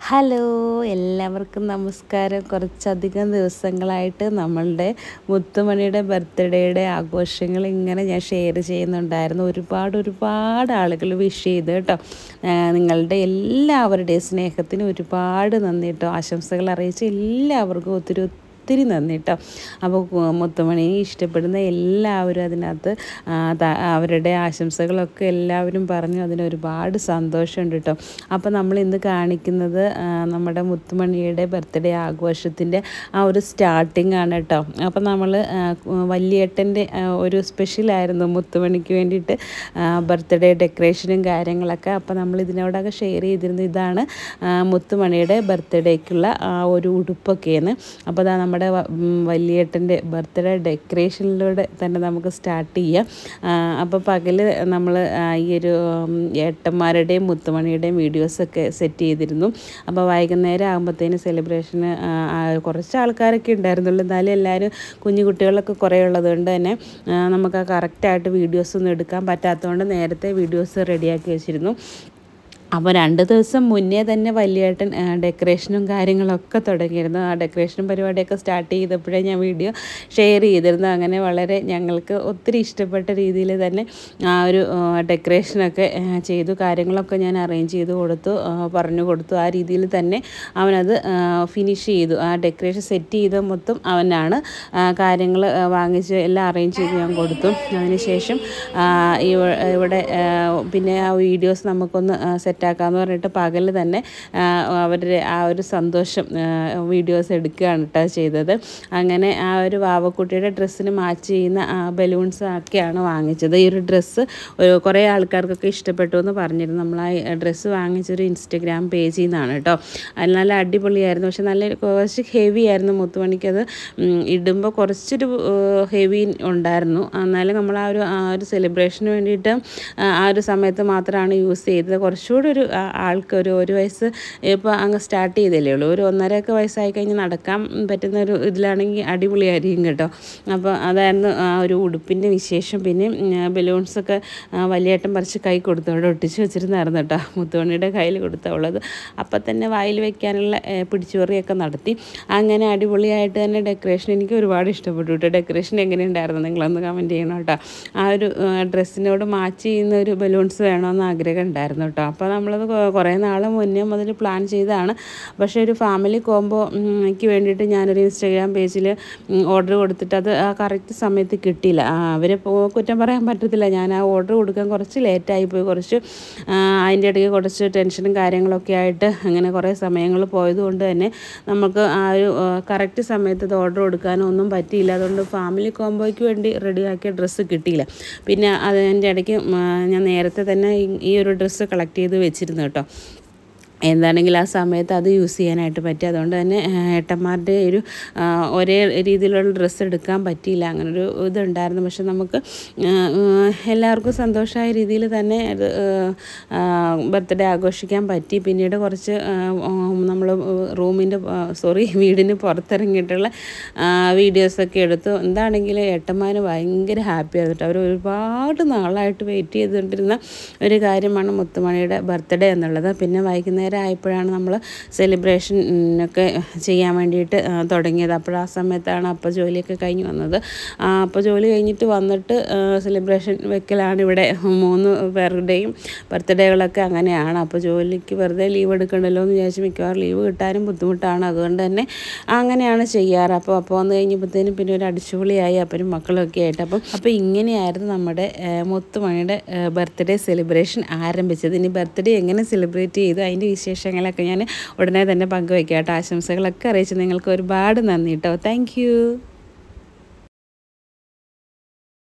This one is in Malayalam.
ഹലോ, എല്ലാവർക്കും നമസ്കാരം. കുറച്ചധികം ദിവസങ്ങളായിട്ട് നമ്മളുടെ മുത്തുമണിയുടെ ബർത്ത്ഡേയുടെ ആഘോഷങ്ങൾ ഇങ്ങനെ ഞാൻ ഷെയർ ചെയ്യുന്നുണ്ടായിരുന്നു. ഒരുപാട് ആളുകൾ വിഷ് ചെയ്ത് കേട്ടോ. നിങ്ങളുടെ എല്ലാവരുടെയും സ്നേഹത്തിന് ഒരുപാട് നന്ദി കേട്ടോ. ആശംസകൾ അറിയിച്ച എല്ലാവർക്കും ഒത്തിരി നന്ദി കേട്ടോ. അപ്പോൾ മുത്തുമണിയെ ഇഷ്ടപ്പെടുന്ന എല്ലാവരും അതിനകത്ത് അവരുടെ ആശംസകളൊക്കെ എല്ലാവരും പറഞ്ഞു. അതിന് ഒരുപാട് സന്തോഷമുണ്ട് കേട്ടോ. അപ്പോൾ നമ്മൾ ഇന്ന് കാണിക്കുന്നത് നമ്മുടെ മുത്തുമണിയുടെ ബർത്ത്ഡേ ആഘോഷത്തിൻ്റെ ആ ഒരു സ്റ്റാർട്ടിംഗ് ആണ് കേട്ടോ. അപ്പോൾ നമ്മൾ വല്യേട്ടൻ്റെ ഒരു സ്പെഷ്യലായിരുന്നു മുത്തുമണിക്ക് വേണ്ടിയിട്ട് ബർത്ത്ഡേ ഡെക്കറേഷനും കാര്യങ്ങളൊക്കെ. അപ്പോൾ നമ്മൾ ഇതിനോടൊക്കെ ഷെയർ ചെയ്തിരുന്നു. ഇതാണ് മുത്തുമണിയുടെ ബർത്ത്ഡേക്കുള്ള ആ ഒരു ഉടുപ്പൊക്കെയാണ്. അപ്പോൾ അതാ നമ്മുടെ വല്യേട്ടൻ്റെ ബർത്ത്ഡേ ഡെക്കറേഷനിലൂടെ തന്നെ നമുക്ക് സ്റ്റാർട്ട് ചെയ്യാം. അപ്പോൾ പകൽ നമ്മൾ ഈ ഒരു ഏട്ടന്മാരുടെയും മുത്തുമണിയുടെയും വീഡിയോസൊക്കെ സെറ്റ് ചെയ്തിരുന്നു. അപ്പോൾ വൈകുന്നേരം ആകുമ്പോഴത്തേന് സെലിബ്രേഷന് കുറച്ച് ആൾക്കാരൊക്കെ ഉണ്ടായിരുന്നുള്ളൂ. എന്നാലും എല്ലാവരും കുഞ്ഞു കുട്ടികളൊക്കെ കുറേ ഉള്ളതുകൊണ്ട് തന്നെ നമുക്ക് കറക്റ്റായിട്ട് വീഡിയോസൊന്നും എടുക്കാൻ പറ്റാത്തതുകൊണ്ട് നേരത്തെ വീഡിയോസ് റെഡിയാക്കി വെച്ചിരുന്നു. അപ്പോൾ 2 ദിവസം മുന്നേ തന്നെ വല്യേട്ടൻ ഡെക്കറേഷനും കാര്യങ്ങളൊക്കെ തുടങ്ങിയിരുന്നു. ആ ഡെക്കറേഷനും പരിപാടിയൊക്കെ സ്റ്റാർട്ട് ചെയ്തപ്പോഴേ ഞാൻ വീഡിയോ ഷെയർ ചെയ്തിരുന്നു. അങ്ങനെ വളരെ ഞങ്ങൾക്ക് ഒത്തിരി ഇഷ്ടപ്പെട്ട രീതിയിൽ തന്നെ ആ ഒരു ഡെക്കറേഷനൊക്കെ ചെയ്തു. കാര്യങ്ങളൊക്കെ ഞാൻ അറേഞ്ച് ചെയ്ത് പറഞ്ഞു കൊടുത്തു. ആ രീതിയിൽ തന്നെ അവനത് ഫിനിഷ് ചെയ്തു. ആ ഡെക്കറേഷൻ സെറ്റ് ചെയ്ത മൊത്തം അവനാണ്. കാര്യങ്ങൾ വാങ്ങിച്ച് എല്ലാം അറേഞ്ച് ചെയ്ത് ഞാൻ കൊടുത്തു. അതിനുശേഷം ഇവിടെ പിന്നെ ആ വീഡിയോസ് നമുക്കൊന്ന് സെറ്റാക്കാമെന്ന് പറഞ്ഞിട്ട് പകൽ തന്നെ അവരുടെ ആ ഒരു സന്തോഷം വീഡിയോസ് എടുക്കുകയാണ് കേട്ടോ ചെയ്തത്. അങ്ങനെ ആ ഒരു വാവക്കുട്ടിയുടെ ഡ്രസ്സിന് മാച്ച് ചെയ്യുന്ന ബലൂൺസ് ഒക്കെയാണ് വാങ്ങിച്ചത്. ഈ ഒരു ഡ്രസ്സ് കുറേ ആൾക്കാർക്കൊക്കെ ഇഷ്ടപ്പെട്ടു എന്ന് പറഞ്ഞിരുന്നു. നമ്മൾ ആ ഡ്രസ്സ് വാങ്ങിച്ചൊരു ഇൻസ്റ്റഗ്രാം പേജിൽ നിന്നാണ് കേട്ടോ. അത് നല്ല അടിപൊളിയായിരുന്നു. പക്ഷെ കുറച്ച് ഹെവി ആയിരുന്നു. മുത്തുമണിക്കത് ഇടുമ്പോൾ കുറച്ചൊരു ഹെവി ഉണ്ടായിരുന്നു. എന്നാലും നമ്മൾ ആ ഒരു സെലിബ്രേഷന് വേണ്ടിയിട്ട് ആ ഒരു സമയത്ത് മാത്രമാണ് യൂസ് ചെയ്തത്. കുറച്ചുകൂടി ആൾക്ക് ഒരു വയസ്സ് ഇപ്പോൾ അങ്ങ് സ്റ്റാർട്ട് ചെയ്തല്ലേ ഉള്ളൂ. ഒരു 1.5 വയസ്സായി കഴിഞ്ഞ് നടക്കാൻ പറ്റുന്ന ഒരു ഇതിലാണെങ്കിൽ അടിപൊളിയായിരിക്കും കേട്ടോ. അപ്പോൾ അതായിരുന്നു ആ ഒരു ഉടുപ്പിൻ്റെ വിശേഷം. പിന്നെ ബലൂൺസൊക്കെ വലിയേട്ടൻ പറിച്ച് കൈ കൊടുത്തു. അവിടെ ഒട്ടിച്ച് വെച്ചിരുന്നായിരുന്നു കേട്ടോ. മുത്തുമണിയുടെ കയ്യിൽ കൊടുത്തുള്ളത്. അപ്പം തന്നെ വായിൽ വയ്ക്കാനുള്ള പിടിച്ചുപറിയൊക്കെ നടത്തി. അങ്ങനെ അടിപൊളിയായിട്ട് തന്നെ ഡെക്കറേഷൻ എനിക്ക് ഒരുപാട് ഇഷ്ടപ്പെട്ടു കേട്ടോ. ഡെക്കറേഷൻ എങ്ങനെയുണ്ടായിരുന്നു നിങ്ങളൊന്ന് കമൻറ്റ് ചെയ്യണം കേട്ടോ. ആ ഒരു ഡ്രസ്സിനോട് മാച്ച് ചെയ്യുന്ന ഒരു ബലൂൺസ് വേണമെന്ന് ആഗ്രഹം ഉണ്ടായിരുന്നു കേട്ടോ. അപ്പോൾ നമ്മളത് കുറേ നാൾ മുന്നേ മുതൽ പ്ലാൻ ചെയ്തതാണ്. പക്ഷേ ഒരു ഫാമിലി കോംബോയ്ക്ക് വേണ്ടിയിട്ട് ഞാനൊരു ഇൻസ്റ്റാഗ്രാം പേജിൽ ഓർഡർ കൊടുത്തിട്ട് അത് ആ കറക്റ്റ് സമയത്ത് കിട്ടിയില്ല. അവരെ കുറ്റം പറയാൻ പറ്റത്തില്ല. ഞാൻ ആ ഓർഡർ കൊടുക്കാൻ കുറച്ച് ലേറ്റായിപ്പോയി. അതിൻ്റെ ഇടയ്ക്ക് കുറച്ച് ടെൻഷനും കാര്യങ്ങളൊക്കെ ആയിട്ട് അങ്ങനെ കുറേ സമയങ്ങൾ പോയതുകൊണ്ട് തന്നെ നമുക്ക് ആ ഒരു കറക്റ്റ് സമയത്ത് അത് ഓർഡർ കൊടുക്കാനോ ഒന്നും പറ്റിയില്ല. അതുകൊണ്ട് ഫാമിലി കോംബോയ്ക്ക് വേണ്ടി റെഡിയാക്കിയ ഡ്രസ്സ് കിട്ടിയില്ല. പിന്നെ അതിൻ്റെ ഇടയ്ക്ക് ഞാൻ നേരത്തെ തന്നെ ഈ ഒരു ഡ്രസ്സ് കളക്ട് ചെയ്ത് വെച്ചിരുന്നു കേട്ടോ. എന്താണെങ്കിൽ ആ സമയത്ത് അത് യൂസ് ചെയ്യാനായിട്ട് പറ്റി. അതുകൊണ്ട് തന്നെ ഏട്ടന്മാരുടെ ഒരേ രീതിയിലുള്ള ഡ്രസ്സ് എടുക്കാൻ പറ്റിയില്ല. അങ്ങനൊരു ഇതുണ്ടായിരുന്നു. പക്ഷെ നമുക്ക് എല്ലാവർക്കും സന്തോഷമായ രീതിയിൽ തന്നെ അത് ബർത്ത്ഡേ ആഘോഷിക്കാൻ പറ്റി. പിന്നീട് കുറച്ച് നമ്മൾ വീടിന് പുറത്തിറങ്ങിയിട്ടുള്ള വീഡിയോസൊക്കെ എടുത്തു. എന്താണെങ്കിലും ഏട്ടന്മാർ ഭയങ്കര ഹാപ്പിയായിരുന്നു കേട്ടോ. അവർ ഒരുപാട് നാളായിട്ട് വെയിറ്റ് ചെയ്തുകൊണ്ടിരുന്ന ഒരു കാര്യമാണ് മുത്തുമണിയുടെ ബർത്ത്ഡേ എന്നുള്ളത്. പിന്നെ വൈകുന്നേരം ആയപ്പോഴാണ് നമ്മൾ സെലിബ്രേഷനൊക്കെ ചെയ്യാൻ വേണ്ടിയിട്ട് തുടങ്ങിയത്. അപ്പോൾ ആ സമയത്താണ് അപ്പോൾ ജോലിയൊക്കെ കഴിഞ്ഞ് വന്നത്. അപ്പോൾ ജോലി കഴിഞ്ഞിട്ട് വന്നിട്ട് സെലിബ്രേഷൻ വെക്കലാണ് ഇവിടെ. 3 പേരുടെയും ബർത്ത്ഡേകളൊക്കെ അങ്ങനെയാണ്. അപ്പോൾ ജോലിക്ക് വെറുതെ ലീവ് എടുക്കണ്ടല്ലോ എന്ന് വിചാരിച്ച് മിക്കവാറും ലീവ് കിട്ടാനും ബുദ്ധിമുട്ടാണ്. അതുകൊണ്ട് തന്നെ അങ്ങനെയാണ് ചെയ്യാറ്. അപ്പോൾ വന്ന് കഴിഞ്ഞപ്പോഴത്തേനും പിന്നെ ഒരു അടിച്ചുപൊളിയായി അപ്പനും മക്കളൊക്കെ ആയിട്ട്. അപ്പോൾ ഇങ്ങനെയായിരുന്നു നമ്മുടെ മുത്തുമണിയുടെ ബർത്ത്ഡേ സെലിബ്രേഷൻ ആരംഭിച്ചത്. ഇനി ബർത്ത്ഡേ എങ്ങനെ സെലിബ്രേറ്റ് ചെയ്തു അതിൻ്റെ വിശേഷങ്ങളൊക്കെ ഞാൻ ഉടനെ തന്നെ പങ്കുവയ്ക്കാം കേട്ടോ. ആശംസകളൊക്കെ അറിയിച്ച് നിങ്ങൾക്ക് ഒരുപാട് നന്ദി കേട്ടോ. Thank U.